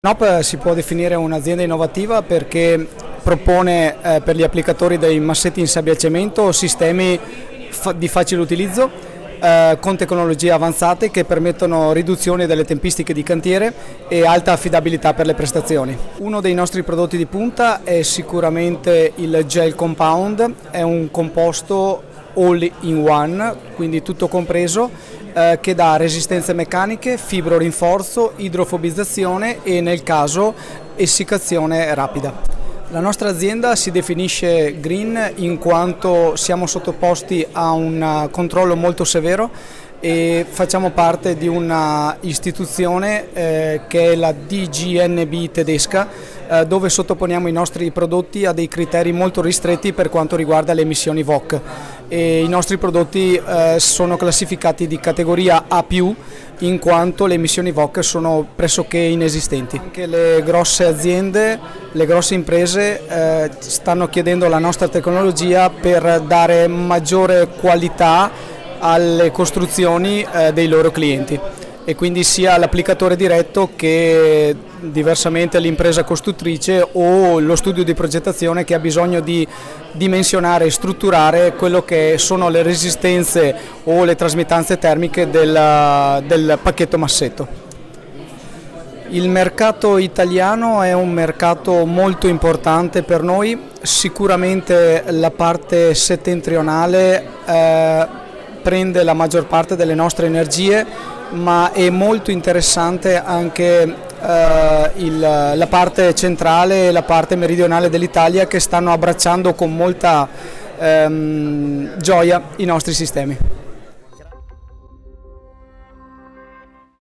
NOP si può definire un'azienda innovativa perché propone per gli applicatori dei massetti in sabbia e cemento sistemi di facile utilizzo con tecnologie avanzate che permettono riduzione delle tempistiche di cantiere e alta affidabilità per le prestazioni. Uno dei nostri prodotti di punta è sicuramente il Gel Compound, è un composto all in one, quindi tutto compreso, che dà resistenze meccaniche, fibro rinforzo, idrofobizzazione e nel caso essiccazione rapida. La nostra azienda si definisce green in quanto siamo sottoposti a un controllo molto severo e facciamo parte di una istituzione che è la DGNB tedesca, dove sottoponiamo i nostri prodotti a dei criteri molto ristretti per quanto riguarda le emissioni VOC. E i nostri prodotti sono classificati di categoria A+, in quanto le emissioni VOC sono pressoché inesistenti. Anche le grosse aziende, le grosse imprese stanno chiedendo la nostra tecnologia per dare maggiore qualità alle costruzioni dei loro clienti, e quindi sia l'applicatore diretto che diversamente l'impresa costruttrice o lo studio di progettazione che ha bisogno di dimensionare e strutturare quello che sono le resistenze o le trasmittanze termiche del pacchetto massetto. Il mercato italiano è un mercato molto importante per noi, sicuramente la parte settentrionale prende la maggior parte delle nostre energie, ma è molto interessante anche la parte centrale e la parte meridionale dell'Italia, che stanno abbracciando con molta gioia i nostri sistemi.